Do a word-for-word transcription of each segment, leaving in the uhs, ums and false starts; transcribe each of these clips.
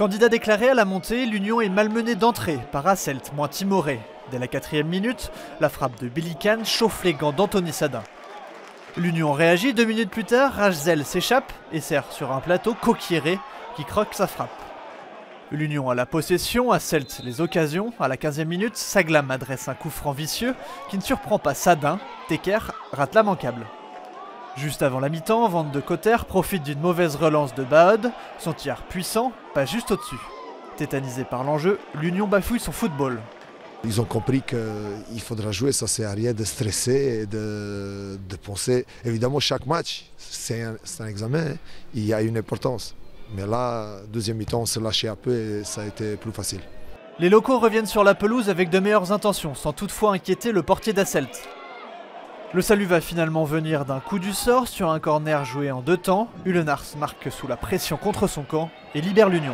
Candidat déclaré à la montée, l'Union est malmenée d'entrée par Hasselt, moins timoré. Dès la quatrième minute, la frappe de Bellican chauffe les gants d'Anthony Sadin. L'Union réagit, deux minutes plus tard, Rachzel s'échappe et sert sur un plateau Coquieré qui croque sa frappe. L'Union a la possession, Hasselt les occasions. À la quinzième minute, Saglam adresse un coup franc vicieux qui ne surprend pas Sadin. Teker rate l'immanquable. Juste avant la mi-temps, Van de Cotter profite d'une mauvaise relance de Baod. Son tir puissant, pas juste au-dessus. Tétanisé par l'enjeu, l'Union bafouille son football. Ils ont compris qu'il faudra jouer, ça sert à rien de stresser et de, de penser. Évidemment, chaque match, c'est un, un examen, il y a une importance. Mais là, deuxième mi-temps, on s'est lâché un peu et ça a été plus facile. Les locaux reviennent sur la pelouse avec de meilleures intentions, sans toutefois inquiéter le portier d'Hasselt. Le salut va finalement venir d'un coup du sort sur un corner joué en deux temps. Ulenars marque sous la pression contre son camp et libère l'Union.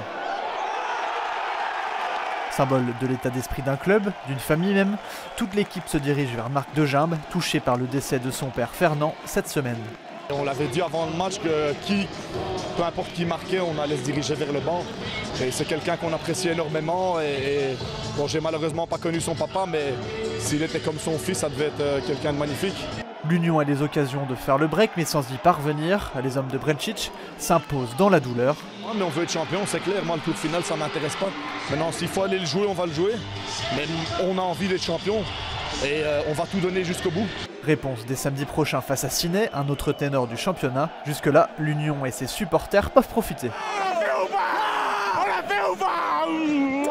Symbole de l'état d'esprit d'un club, d'une famille même, toute l'équipe se dirige vers Marc Dejimbe, touché par le décès de son père Fernand cette semaine. On l'avait dit avant le match que qui, peu importe qui marquait, on allait se diriger vers le banc. Et c'est quelqu'un qu'on apprécie énormément. Et, et bon, j'ai malheureusement pas connu son papa, mais s'il était comme son fils, ça devait être quelqu'un de magnifique. L'Union a les occasions de faire le break, mais sans y parvenir, les hommes de Brencic s'imposent dans la douleur. Mais on veut être champion, c'est clair. Moi, le coup de finale, ça m'intéresse pas. Maintenant, s'il faut aller le jouer, on va le jouer. Mais on a envie d'être champion et euh, on va tout donner jusqu'au bout. Réponse dès samedi prochain face à Ciney, un autre ténor du championnat. Jusque-là, l'Union et ses supporters peuvent profiter. On l'a fait ou pas ? On l'a fait ou pas ?